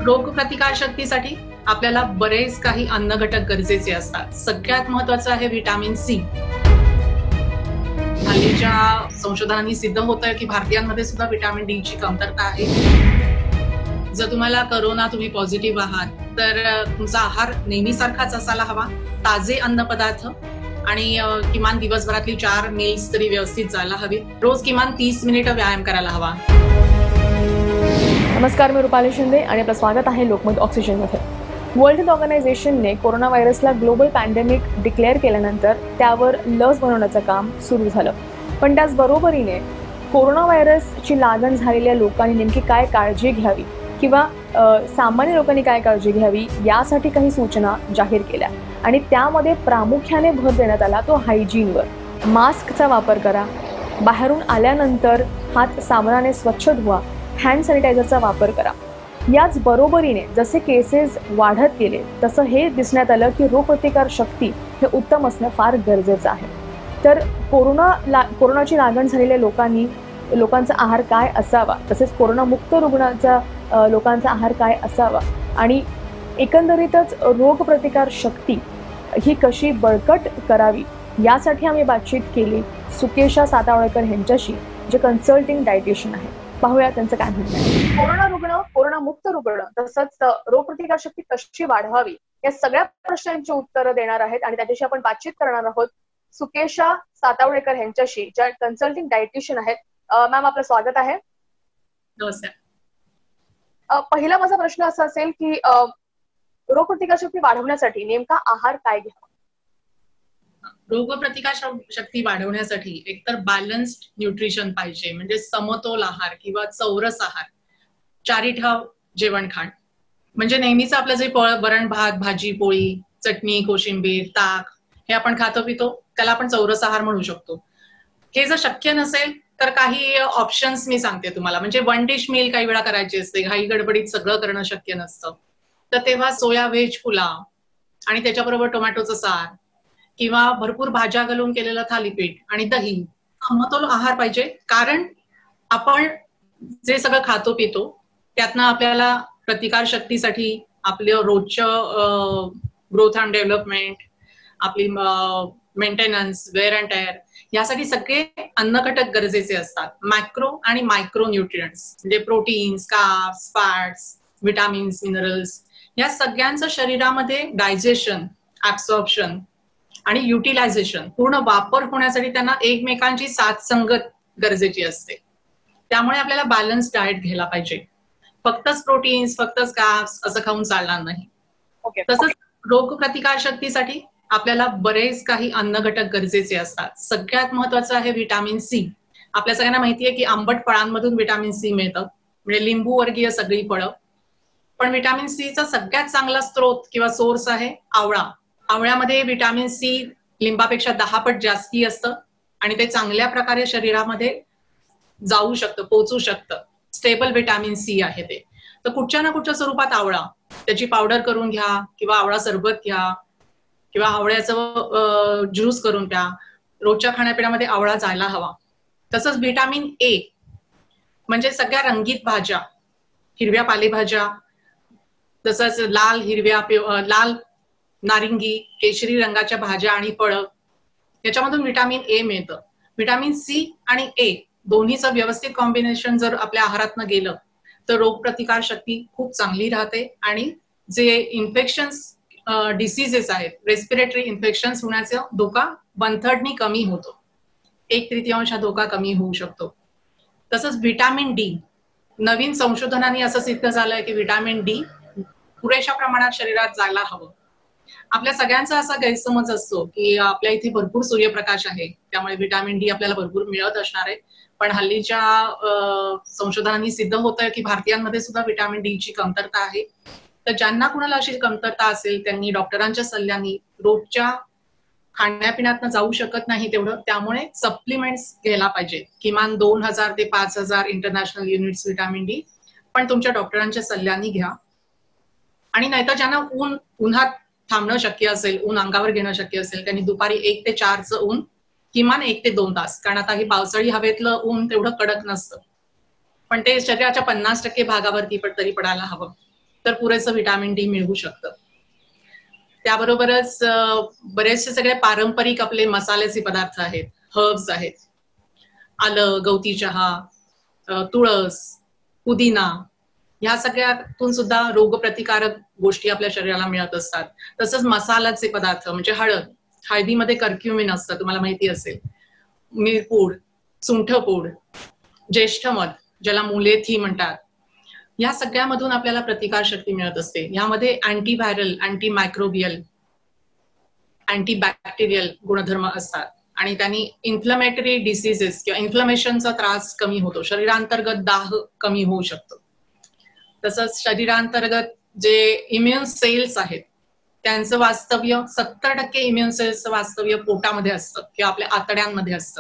रोगप्रतिकारशक्तीसाठी आपल्याला बरेच काही अन्न घटक गरजेचे असतात. सगळ्यात महत्वाचं आहे व्हिटॅमिन सी. हल्लीच्या संशोधनांनी सिद्ध होतंय की भारतीयांमध्ये सुद्धा व्हिटॅमिन डी ची कमतरता आहे. जर तुम्हाला तुम्ही पॉझिटिव्ह आहात तर तुमचा आहार नेहमीसारखाच असायला हवा. ताजे अन्न पदार्थ आणि किमान दिवसभरातली 4 मील्स तरी व्यवस्थित जायला हवी. रोज किमान 30 मिनिटं व्यायाम करायला हवा. नमस्कार, मी रुपाली शिंदे आणि आपलं स्वागत आहे लोकमत ऑक्सिजनमध्ये. वर्ल्ड हेल्थ ऑर्गनायझेशनने कोरोना व्हायरसला ग्लोबल पॅन्डेमिक डिक्लेअर केल्यानंतर त्यावर लस बनवण्याचं काम सुरू झालं. पण त्याचबरोबरीने कोरोना व्हायरसची लागण झालेल्या लोकांनी नेमकी काय काळजी घ्यावी किंवा सामान्य लोकांनी काय काळजी घ्यावी यासाठी काही सूचना जाहीर केल्या आणि त्यामध्ये प्रामुख्याने भर देण्यात आला तो हायजीनवर. मास्कचा वापर करा, बाहेरून आल्यानंतर हात साबणाने स्वच्छ धुवा, हँड सॅनिटायझरचा वापर करा. याच बरोबरीने जसे केसेस वाढत गेले तसं हे दिसण्यात आलं की रोगप्रतिकार शक्ती हे उत्तम असणं फार गरजेचं आहे. तर कोरोनाची लागण झालेल्या लोकांचा आहार काय असावा, तसेच कोरोनामुक्त लोकांचा आहार काय असावा आणि एकंदरीतच रोगप्रतिकार शक्ती ही कशी बळकट करावी यासाठी आम्ही बातचीत केली सुकेशा सातावळेकर यांच्याशी, जे कन्सल्टिंग डायटिशियन आहे. पाहूया त्यांचं काय म्हणणं आहे. कोरोना रुग्ण, कोरोनामुक्त रुग्ण तसंच रोगप्रतिकार शक्ती कशी वाढवावी या सगळ्या प्रश्नांची उत्तरं देणार आहेत आणि त्याच्याशी आपण बातचीत करणार आहोत सुकेशा सातावळेकर यांच्याशी, ज्या कन्सल्टिंग डायटिशियन आहेत. मॅम, आपलं स्वागत आहे. नमस्कार. पहिला माझा प्रश्न असा असेल की रोगप्रतिकार शक्ती वाढवण्यासाठी नेमका आहार काय घ्यावा? रोगप्रतिकार शक्ती वाढवण्यासाठी एकतर बॅलन्स्ड न्यूट्रिशन पाहिजे, म्हणजे समतोल आहार किंवा चौरस आहार, चारीठाव जेवण खाण. म्हणजे नेहमीच आपलं जे वरण भात, भाजी पोळी, चटणी, कोशिंबीर, ताक हे आपण खातो पितो, त्याला आपण चौरस आहार म्हणू शकतो. हे जर शक्य नसेल तर काही ऑप्शन्स मी सांगते तुम्हाला. म्हणजे 1 डिश मील काही वेळा करायची असते, घाई गडबडीत सगळं करणं शक्य नसतं, तर तेव्हा सोया व्हेज पुलाव आणि त्याच्याबरोबर टोमॅटोचं सार किंवा भरपूर भाज्या घालून केलेलं थालीपीठ आणि दही, समतोल आहार पाहिजे. कारण आपण जे सगळं खातो पितो त्यातनं आपल्याला प्रतिकार शक्तीसाठी आपलं रोजचं ग्रोथ अँड डेव्हलपमेंट, आपली मेंटेनन्स, वेअर अँड टेअर यासाठी सगळे अन्न घटक गरजेचे असतात. मॅक्रो आणि मायक्रो न्यूट्रिएंट्स म्हणजे proteins, carbs, fats, vitamins, minerals या सगळ्यांचं शरीरामध्ये डायजेशन, ऍब्सॉर्प्शन आणि युटिलायझेशन, पूर्ण वापर होण्यासाठी त्यांना एकमेकांची साथसंगत गरजेची असते. त्यामुळे आपल्याला बॅलन्स डाएट घ्यायला पाहिजे. फक्तच प्रोटीन्स, फक्तच कार्ब्स असं खाऊन चालणार नाही. तसंच रोगप्रतिकार शक्तीसाठी आपल्याला बरेच काही अन्न घटक गरजेचे असतात. सगळ्यात महत्वाचं आहे व्हिटॅमिन सी. आपल्या सगळ्यांना माहितीये की आंबट फळांमधून व्हिटॅमिन सी मिळतं, म्हणजे लिंबू वर्गीय सगळी फळं. पण व्हिटॅमिन सीचा सगळ्यात चांगला स्त्रोत किंवा सोर्स आहे आवळा. आवळ्यामध्ये व्हिटॅमिन सी लिंबापेक्षा 10 पट जास्ती असतं आणि ते चांगल्या प्रकारे शरीरामध्ये जाऊ शकतं, पोहोचू शकतं. स्टेबल व्हिटॅमिन सी आहे ते. तर कुठच्या ना कुठच्या स्वरूपात आवळा, त्याची पावडर करून घ्या किंवा आवळा सरबत घ्या किंवा आवळ्याचं ज्यूस करून प्या. रोजच्या खाण्यापिण्यामध्ये आवळा जायला हवा. तसंच व्हिटॅमिन ए म्हणजे सगळ्या रंगीत भाज्या, हिरव्या पालेभाज्या, तसंच लाल, नारिंगी, केशरी रंगाच्या भाज्या आणि फळं, याच्यामधून व्हिटॅमिन ए मिळतं. व्हिटॅमिन सी आणि ए दोन्हीचं व्यवस्थित कॉम्बिनेशन जर आपल्या आहारातनं गेलं तर रोगप्रतिकार शक्ती खूप चांगली राहते आणि जे इन्फेक्शन्स, डिसीजेस आहेत, रेस्पिरेटरी इन्फेक्शन्स होण्याचा धोका 1/3 कमी होतो. 1/3 हा धोका कमी होऊ शकतो. तसंच व्हिटॅमिन डी, नवीन संशोधनाने असं सिद्ध झालंय की व्हिटॅमिन डी पुरेशा प्रमाणात शरीरात जायला हवं. आपल्या सगळ्यांचा असा गैरसमज असतो की आपल्या इथे भरपूर सूर्यप्रकाश आहे त्यामुळे व्हिटॅमिन डी आपल्याला भरपूर मिळत असणार आहे. पण हल्लीच्या संशोधनांनी सिद्ध होतंय की भारतीयांमध्ये सुद्धा व्हिटॅमिन डी ची कमतरता आहे. तर ज्यांना कुणाला अशी कमतरता असेल त्यांनी डॉक्टरांच्या सल्ल्याने रोजच्या खाण्यापिण्यातनं जाऊ शकत नाही तेवढं, त्यामुळे सप्लिमेंट्स घ्यायला पाहिजे. किमान 2000 ते 5000 इंटरनॅशनल युनिट्स व्हिटॅमिन डी, पण तुमच्या डॉक्टरांच्या सल्ल्याने घ्या. आणि नाहीतर ज्यांना उन्हात थांबणं शक्य असेल, ऊन अंगावर घेणं शक्य असेल, त्यांनी दुपारी 1 ते 4चं ऊन किमान 1 ते 2 तास, कारण आता ही पावसाळी हवेतलं ऊन तेवढं कडक नसतं, पण ते शरीराच्या 50% भागावरती तरी पडायला हवं. तर पुरेसं व्हिटॅमिन डी मिळू शकतं. त्याबरोबरच बरेचसे सगळे पारंपरिक आपले मसाल्याचे पदार्थ आहेत, हर्ब्स आहेत, आलं, गवती चहा, तुळस, पुदिना, ह्या सगळ्यातून सुद्धा रोगप्रतिकारक गोष्टी आपल्या शरीराला मिळत असतात. तसंच मसाल्याचे पदार्थ म्हणजे हळदीमध्ये कर्क्युमिन असतं, तुम्हाला माहिती असेल, मिरपूड, सुंठपूड, ज्येष्ठमध ज्याला मुलेथी म्हणतात, या सगळ्यामधून आपल्याला प्रतिकारशक्ती मिळत असते. यामध्ये अँटीव्हायरल, अँटीमायक्रोबियल, अँटीबॅक्टेरियल गुणधर्म असतात आणि त्यांनी इन्फ्लमेटरी डिसीजेस किंवा इन्फ्लमेशनचा त्रास कमी होतो, शरीरांतर्गत दाह कमी होऊ शकतो. तसंच शरीरांतर्गत जे इम्युन सेल्स आहेत त्यांचं वास्तव्य 70% इम्युन सेल्सचं वास्तव्य पोटामध्ये असतं किंवा आपल्या आतड्यांमध्ये असतं.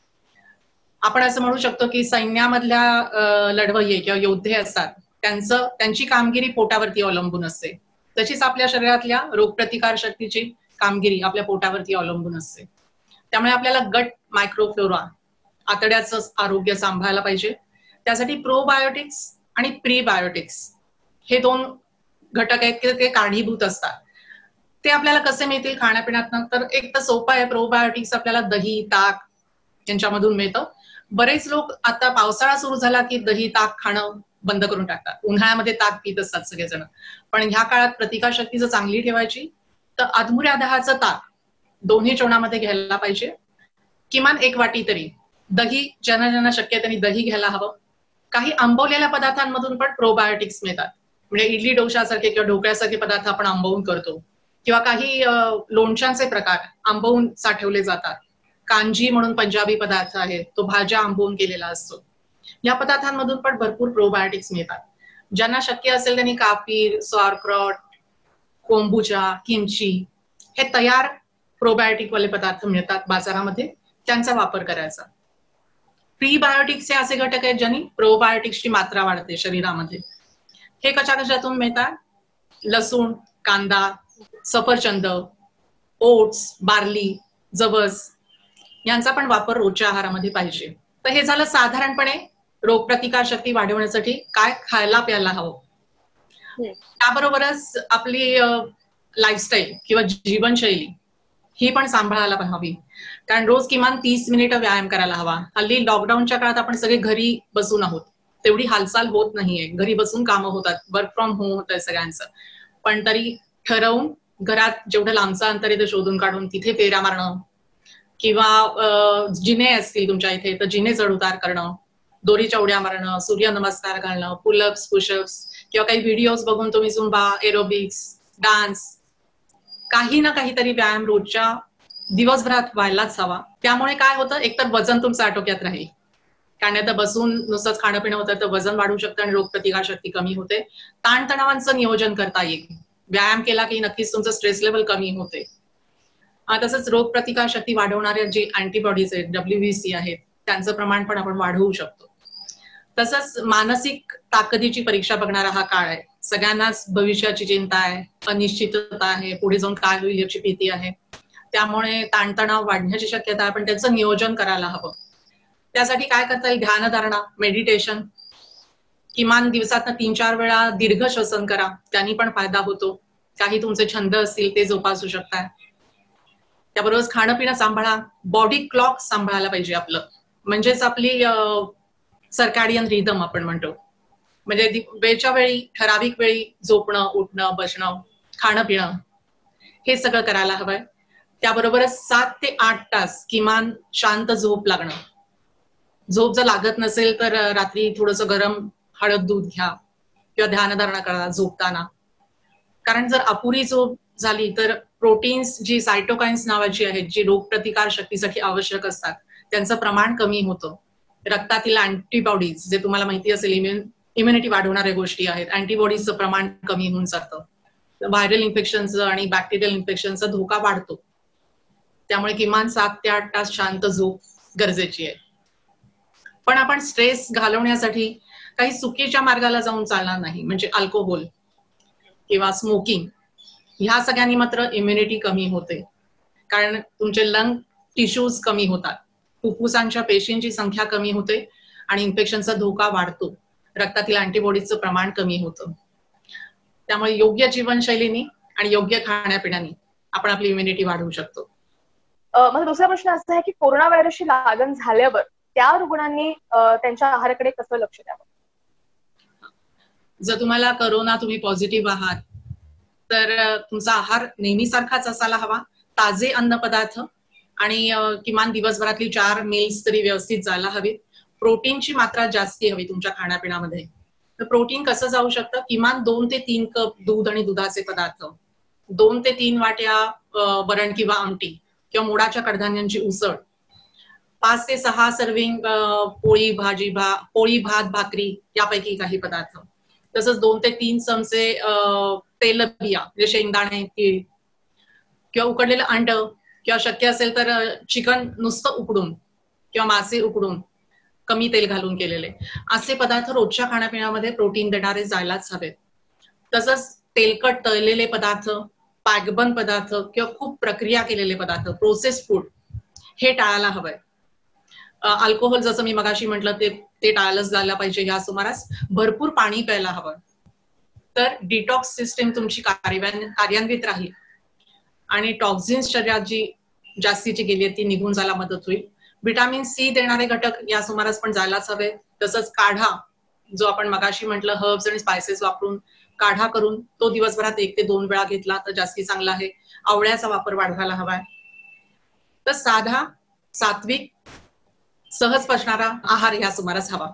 आपण असं म्हणू शकतो की सैन्यामधल्या लढवय्ये किंवा योद्धे असतात त्यांची कामगिरी पोटावरती अवलंबून असते. तशीच आपल्या शरीरातल्या रोगप्रतिकार शक्तीची कामगिरी आपल्या पोटावरती अवलंबून असते. त्यामुळे आपल्याला गट मायक्रोफ्लोरा, आतड्याचं आरोग्य सांभाळायला पाहिजे. त्यासाठी प्रोबायोटिक्स आणि प्रीबायोटिक्स हे 2 घटक आहेत की ते कारणीभूत असतात. ते आपल्याला कसे मिळतील खाण्यापिण्यातनं, तर एक तर सोपं आहे. प्रोबायोटिक्स आपल्याला दही, ताक यांच्यामधून मिळतं. बरेच लोक आता पावसाळा सुरू झाला की दही, ताक खाणं बंद करून टाकतात. उन्हाळ्यामध्ये ताक पित असतात सगळेजण. पण ह्या काळात प्रतिकारशक्ती जर चांगली ठेवायची तर अधमुऱ्यादहाचं ताक दोन्ही जेवणामध्ये घ्यायला पाहिजे. किमान 1 वाटी तरी दही, ज्यांना शक्य त्यांनी दही घ्यायला हवं. काही आंबवलेल्या पदार्थांमधून पण प्रोबायोटिक्स मिळतात. म्हणजे इडली डोशासारखे किंवा ढोकळ्यासारखे पदार्थ आपण आंबवून करतो किंवा काही लोणच्यांचे प्रकार आंबवून साठवले जातात. कांजी म्हणून पंजाबी पदार्थ आहे, तो भाज्या आंबवून केलेला असतो. या पदार्थांमधून पण भरपूर प्रोबायोटिक्स मिळतात. ज्यांना शक्य असेल त्यांनी कापीर, सॉरक्रॉट, कोंबुचा, किमची हे तयार प्रोबायोटिक वाले पदार्थ मिळतात बाजारामध्ये, त्यांचा वापर करायचा. प्रीबायोटिक्सचे असे घटक आहेत ज्यांनी प्रोबायोटिक्सची मात्रा वाढते शरीरामध्ये. हे कशातून मिळतात? लसूण, कांदा, सफरचंद, ओट्स, बार्ली, जवस यांचा पण वापर रोजच्या आहारामध्ये पाहिजे. तर हे झालं साधारणपणे रोगप्रतिकार शक्ती वाढवण्यासाठी काय खायला प्यायला हवं. त्याबरोबरच आपली लाईफस्टाईल किंवा जीवनशैली ही पण सांभाळायला हवी. कारण रोज किमान 30 मिनिटं व्यायाम करायला हवा. हल्ली लॉकडाऊनच्या काळात आपण सगळे घरी बसून आहोत, तेवढी हालचाल होत नाहीये. घरी बसून कामं होतात, वर्क फ्रॉम होम होत आहे सगळ्यांचं. पण तरी ठरवून घरात जेवढं लांबचं अंतर आहे ते शोधून काढून तिथे फेऱ्या मारणं किंवा जिने असतील तुमच्या इथे तर जिने चढउतार करणं, दोरीच्या उड्या मारणं, सूर्यनमस्कार घालणं, पुलअप्स, पुशअप्स किंवा काही व्हिडिओज बघून तुम्ही झुंबा, एरोबिक्स, डान्स, काही ना काहीतरी व्यायाम रोजच्या दिवसभरात व्हायलाच हवा. त्यामुळे काय होतं, एकतर वजन तुमचं आटोक्यात राहील. कारण आता बसून नुसतंच खाणं पिणं होतं तर वजन वाढू शकतं आणि रोगप्रतिकार शक्ती कमी होते. ताणतणावांचं नियोजन करता येईल. व्यायाम केला की नक्कीच तुमचं स्ट्रेस लेवल कमी होते. तसंच रोगप्रतिकार शक्ती वाढवणाऱ्या जे अँटीबॉडीज आहेत, WBC आहेत, त्यांचं प्रमाण पण आपण वाढवू शकतो. तसंच मानसिक ताकदीची परीक्षा बघणारा हा काळ आहे. सगळ्यांनाच भविष्याची चिंता आहे, अनिश्चितता आहे, पुढे जाऊन काय होईल याची भीती आहे. त्यामुळे ताणतणाव वाढण्याची शक्यता आहे, पण त्याचं नियोजन करायला हवं. त्यासाठी काय करता येईल? ध्यानधारणा, मेडिटेशन, किमान दिवसातनं 3-4 वेळा दीर्घ श्वसन करा, त्यांनी पण फायदा होतो. काही तुमचे छंद असतील ते जोपासू शकताय. त्याबरोबर खाणं पिणं सांभाळा, बॉडी क्लॉक सांभाळायला पाहिजे आपलं, म्हणजेच आपली सर्कॅडियन रिदम आपण म्हणतो. म्हणजे वेळच्या वेळी, ठराविक वेळी झोपणं, उठणं, बसणं, खाणं पिणं हे सगळं करायला हवंय. त्याबरोबरच 7 ते 8 तास किमान शांत झोप लागणं. झोप जर लागत नसेल तर रात्री थोडंसं गरम हळद दूध घ्या किंवा ध्यानधारणा करा झोपताना. कारण जर अपुरी झोप झाली तर प्रोटीन्स जी सायटोकाइन्स नावाची आहेत, जी रोगप्रतिकार शक्तीसाठी आवश्यक असतात, त्यांचं प्रमाण कमी होतं. रक्तातील अँटीबॉडीज, जे तुम्हाला माहिती असेल इम्युनिटी वाढवणाऱ्या गोष्टी आहेत, अँटीबॉडीजचं प्रमाण कमी होऊन जातं. व्हायरल इन्फेक्शनचं आणि बॅक्टेरियल इन्फेक्शनचा धोका वाढतो. त्यामुळे किमान 7 ते 8 तास शांत झोप गरजेची आहे. पण आपण स्ट्रेस घालवण्यासाठी काही चुकीच्या मार्गाला जाऊन चालणार नाही. म्हणजे अल्कोहोल किंवा स्मोकिंग ह्या सगळ्यांनी मात्र इम्युनिटी कमी होते. कारण तुमचे लंग टिश्यूज कमी होतात, फुफ्फुसांच्या पेशींची संख्या कमी होते आणि इन्फेक्शनचा धोका वाढतो. रक्तातील अँटीबॉडीजचं प्रमाण कमी होतं. त्यामुळे योग्य जीवनशैलीनी आणि योग्य खाण्यापिण्यानी आपण आपली इम्युनिटी वाढवू शकतो. माझा दुसरा प्रश्न असा आहे की कोरोना व्हायरसची लागण झाल्यावर त्या रुग्णांनी त्यांच्या आहाराकडे कसं लक्ष द्यावं? जर तुम्हाला तुम्ही पॉझिटिव्ह आहात तर तुमचा आहार नेहमीसारखाच असायला हवा. ताजे अन्न पदार्थ आणि किमान दिवसभरातली 4 मील्स तरी व्यवस्थित जायला हवीत. प्रोटीनची मात्रा जास्ती हवी तुमच्या खाण्यापिण्यामध्ये. तर प्रोटीन कसं जाऊ शकतं? किमान 2 ते 3 कप दूध आणि दुधाचे पदार्थ, 2 ते 3 वाट्या वरण किंवा आमटी किंवा मोडाच्या कडधान्यांची उसळ, 5 ते 6 सर्विंग पोळी भात भाकरी यापैकी काही पदार्थ, तसंच 2 ते 3 चमचे तेलबिया म्हणजे शेंगदाणे, तीळ किंवा उकडलेलं अंड किंवा शक्य असेल तर चिकन नुसतं उकडून किंवा मासे उकडून कमी तेल घालून केलेले असे पदार्थ रोजच्या खाण्यापिण्यामध्ये प्रोटीन देणारे जायलाच हवेत. तसंच तेलकट तळलेले पदार्थ, पॅकबंद पदार्थ किंवा खूप प्रक्रिया केलेले पदार्थ, प्रोसेस्ड फूड हे टाळायला हवंय. अल्कोहोल जसं मी मगाशी म्हटलं ते टाळलंच जायला पाहिजे. या सुमारास भरपूर पाणी प्यायला हवं. तर डिटॉक्स सिस्टीम तुमची कार्यान्वित राहील आणि टॉक्झिन्स शरीरात जी जास्तीची गेली आहे ती निघून जायला मदत होईल. व्हिटॅमिन सी देणारे घटक या सुमारास पण जायलाच हवे. तसंच काढा जो आपण मगाशी म्हटलं हर्ब्स आणि स्पायसेस वापरून काढा करून तो दिवसभरात 1 ते 2 वेळा घेतला तर जास्ती चांगला आहे. आवळ्याचा वापर वाढवायला हवाय. तर साधा, सात्विक, सहज पचणारा आहार या सुमारास हवा.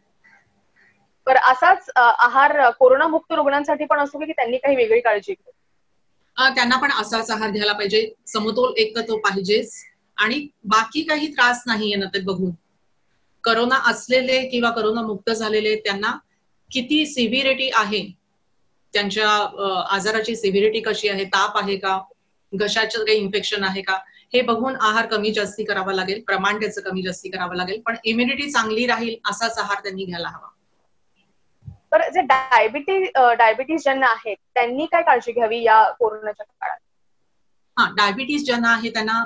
तर असाच आहार कोरोनामुक्त रुग्णांसाठी पण असतो की त्यांनी काही वेगळी काळजी घ्यावी? त्यांना पण असाच आहार घ्यायला पाहिजे. समतोल एक तर तो पाहिजेच आणि बाकी काही त्रास नाही आहे ना ते बघून. करोना असलेले किंवा करोना मुक्त झालेले त्यांना किती सिव्हिरिटी आहे, त्यांच्या आजाराची सिव्हिरिटी कशी आहे, ताप आहे का, घशाचं काही इन्फेक्शन आहे का, हे बघून आहार कमी जास्ती करावा लागेल, प्रमाण त्याचं कमी जास्ती करावं लागेल. पण इम्युनिटी चांगली राहील असाच आहार त्यांनी घ्यायला हवा. तर जे डायबिटीज ज्यांना आहेत त्यांनी काय काळजी घ्यावी या कोरोनाच्या काळात? डायबिटीज ज्यांना आहे त्यांना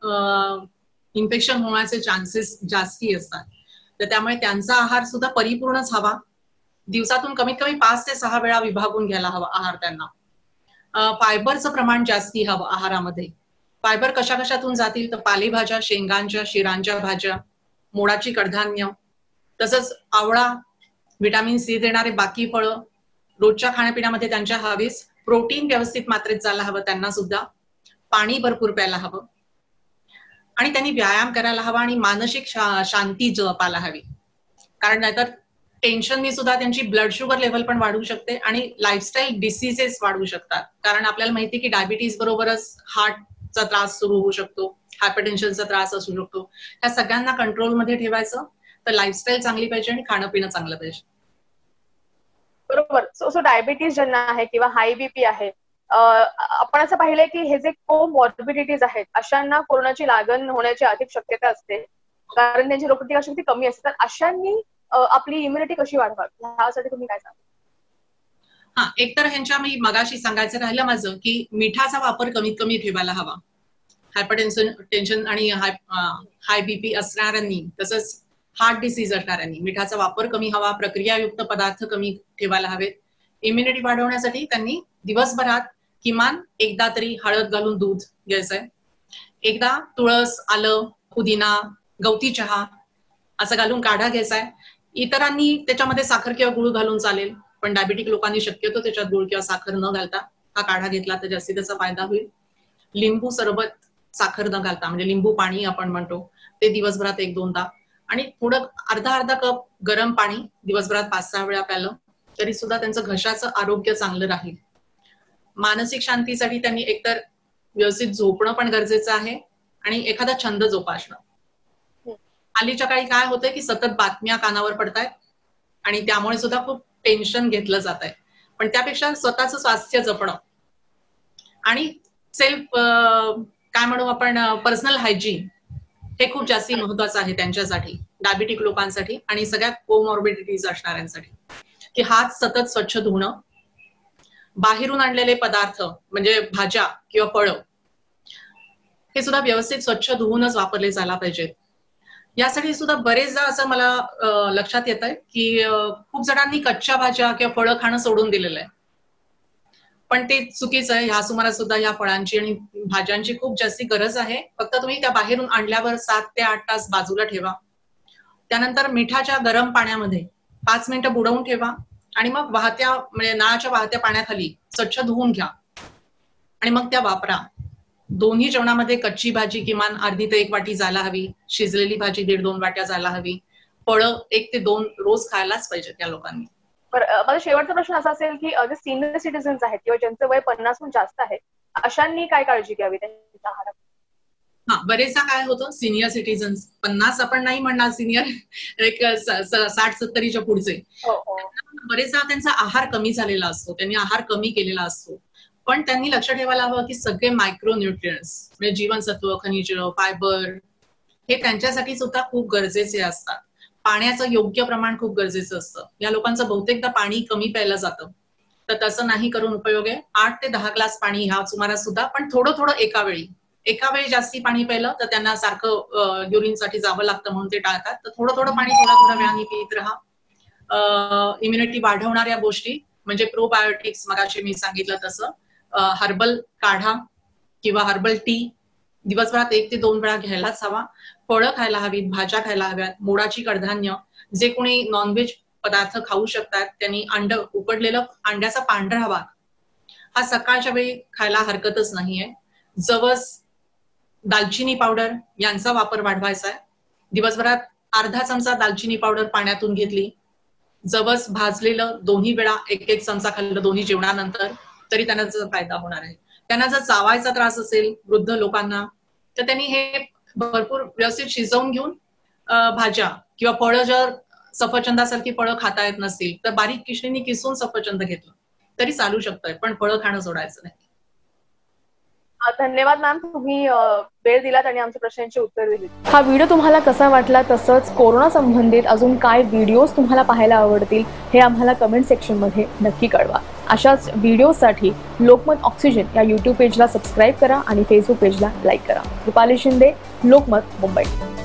इन्फेक्शन होण्याचे चान्सेस जास्ती असतात. तर त्यामुळे त्यांचा आहार सुद्धा परिपूर्णच हवा. दिवसातून कमीत कमी 5 ते 6 वेळा विभागून घ्यायला हवा आहार त्यांना. फायबरचं प्रमाण जास्ती हवं आहारामध्ये. फायबर कशातून जातील तर पालेभाज्या, शेंगांच्या, शिरांच्या भाज्या, मोडाची कडधान्य, तसंच आवळा, व्हिटॅमिन सी देणारे बाकी फळं रोजच्या खाण्यापिण्यामध्ये त्यांच्या हवीच. प्रोटीन व्यवस्थित मात्रेत जायला हवं त्यांना सुद्धा. पाणी भरपूर प्यायला हवं आणि त्यांनी व्यायाम करायला हवा आणि मानसिक शांती जपायला हवी. कारण नाहीतर टेन्शननी सुद्धा त्यांची ब्लड शुगर लेवल पण वाढू शकते आणि लाईफस्टाईल डिसीजेस वाढू शकतात. कारण आपल्याला माहिती की डायबिटीज बरोबरच हार्टचा त्रास सुरू होऊ शकतो, हायपरटेन्शनचा त्रास असू शकतो. ह्या सगळ्यांना कंट्रोलमध्ये ठेवायचं तर लाईफस्टाईल चांगली पाहिजे आणि खाणं पिणं चांगलं पाहिजे. बरोबर. सो डायबिटीज ज्यांना आहे किंवा हाय बीपी आहे, आपण असं पाहिलंय की हे जे कोमॉर्बिडिटीज आहेत अशांना कोरोनाची लागण होण्याची अधिक शक्यता असते कारण त्यांची रोगप्रतिकारशक्ती कमी असते. तर अशांनी आपली इम्युनिटी कशी वाढवावी ह्यासाठी तुम्ही काय सांगा? एकतर ह्यांच्या मी मगाशी सांगायचं राहिलं माझं की मिठाचा वापर कमीत कमी ठेवायला हवा. हायपरटेन्शन आणि हाय बीपी असणाऱ्यांनी, तसंच हार्ट डिसीज असणाऱ्यांनी मिठाचा वापर कमी हवा, प्रक्रियायुक्त पदार्थ कमी ठेवायला हवेत. इम्युनिटी वाढवण्यासाठी त्यांनी दिवसभरात किमान एकदा तरी हळद घालून दूध घ्यायचंय, एकदा तुळस, आलं, पुदिना, गवती चहा असं घालून काढा घ्यायचाय. इतरांनी त्याच्यामध्ये साखर किंवा गुळ घालून चालेल, पण डायबिटिक लोकांनी शक्यतो त्याच्यात गुळ किंवा साखर न घालता हा काढा घेतला तर जास्तीत त्याचा फायदा होईल. लिंबू सरबत साखर न घालता म्हणजे लिंबू पाणी आपण म्हणतो ते दिवसभरात 1-2दा आणि थोडं अर्धा कप गरम पाणी दिवसभरात 5-6 वेळा प्यालं तरी सुद्धा त्यांचं घशाचं आरोग्य चांगलं राहील. मानसिक शांतीसाठी त्यांनी एकतर व्यवस्थित झोपणं पण गरजेचं आहे आणि एखादा छंद जोपासणं. हल्लीच्या काळी काय होतंय की सतत बातम्या कानावर पडतायत आणि त्यामुळे सुद्धा खूप टेन्शन घेतलं जात आहे. पण त्यापेक्षा स्वतःचं स्वास्थ्य जपणं आणि सेल्फ काय म्हणू आपण पर्सनल हायजीन हे खूप जास्ती महत्वाचं आहे त्यांच्यासाठी, डायबिटिक लोकांसाठी आणि सगळ्यात कोमॉर्बिडिटीज असणाऱ्यांसाठी. की हात सतत स्वच्छ धुणं, बाहेरून आणलेले पदार्थ म्हणजे भाज्या किंवा फळं हे सुद्धा व्यवस्थित स्वच्छ धुवूनच वापरले जायला पाहिजेत. यासाठी सुद्धा बरेचदा असं मला लक्षात येत आहे की खूप जणांनी कच्च्या भाज्या किंवा फळं खाणं सोडून दिलेलं आहे. पण ते चुकीचं आहे. ह्या सुमारास सुद्धा ह्या फळांची आणि भाज्यांची खूप जास्ती गरज आहे. फक्त तुम्ही त्या बाहेरून आणल्यावर 7 ते 8 तास बाजूला ठेवा. त्यानंतर मिठाच्या गरम पाण्यामध्ये 5 मिनिटं बुडवून ठेवा आणि मग म्हणजे नळाच्या वाहत्या पाण्याखाली स्वच्छ धुवून घ्या आणि मग त्या वापरा. दोन्ही जेवणामध्ये कच्ची भाजी किमान अर्धी ते 1 वाटी जायला हवी, शिजलेली भाजी 1.5-2 वाट्या जायला हवी, फळं 1 ते 2 रोज खायलाच पाहिजेत त्या लोकांनी. माझा शेवटचा प्रश्न असा असेल की जे सिनियर सिटीजन्स आहेत किंवा ज्यांचं वय 50हून जास्त आहे, अशांनी काय काळजी घ्यावी त्यांच्या आहारात? बरेचदा काय होतं, सिनियर सिटीजन्स 50 आपण नाही म्हणणार, सिनियर एक 60-70च्या पुढचे, बरेचदा त्यांचा आहार कमी झालेला असतो, त्यांनी आहार कमी केलेला असतो. पण त्यांनी लक्ष ठेवायला हवं की सगळे मायक्रो न्यूट्रिएंट्स म्हणजे जीवनसत्व, खनिज, फायबर हे त्यांच्यासाठी सुद्धा खूप गरजेचे असतात. पाण्याचं योग्य प्रमाण खूप गरजेचं असतं. या लोकांचं बहुतेकदा पाणी कमी प्यायला जातं, तर तसं नाही करून उपयोग आहे. 8 ते 10 ग्लास पाणी ह्या सुमारास सुद्धा, पण थोडं थोडं एका वेळी जास्ती पाणी प्यायलं तर त्यांना सारखं युरिनसाठी जावं लागतं म्हणून ते टाळतात. तर थोडं थोडं पाणी थोड्या वेळाने पित राहा. इम्युनिटी वाढवणाऱ्या गोष्टी म्हणजे प्रोबायोटिक्स मगाशी मी सांगितलं तसं, हर्बल काढा किंवा हर्बल टी दिवसभरात 1 ते 2 वेळा घ्यायलाच हवा. फळं खायला हवीत, भाज्या खायला हव्यात, मोडाची कडधान्य. जे कोणी नॉनव्हेज पदार्थ खाऊ शकतात त्यांनी उकडलेलं अंड्याचा पांढरा भाग हा सकाळच्या वेळी खायला हरकतच नाहीये. जवस, दालचिनी पावडर यांचा वापर वाढवायचा आहे. दिवसभरात अर्धा चमचा दालचिनी पावडर पाण्यातून घेतली, जवस भाजलेलं 2 वेळा 1-1 चमचा खाल्लं दोन्ही जेवणानंतर, तरी त्यांना फायदा होणार आहे. त्यांना जर चावायचा त्रास असेल वृद्ध लोकांना, तर त्यांनी हे भरपूर व्यवस्थित शिजवून घेऊन भाज्या किंवा फळं, जर सफरचंदासारखी फळं खाता येत नसतील तर बारीक किशणीने किसून सफरचंद घेतलं तरी चालू शकतंय, पण फळं खाणं सोडायचं नाही. धन्यवाद मॅम, तुम्ही वेळ दिलात आणि आमच्या प्रश्नांची उत्तर दिली. हा व्हिडिओ तुम्हाला कसा वाटला, तसंच कोरोना संबंधित अजून काय व्हिडिओज तुम्हाला पाहायला आवडतील हे आम्हाला कमेंट सेक्शनमध्ये नक्की कळवा. अशाच व्हिडिओसाठी लोकमत ऑक्सिजन या यूट्यूब पेजला सबस्क्राईब करा आणि फेसबुक पेजला लाईक करा. रुपाली शिंदे, लोकमत, मुंबई.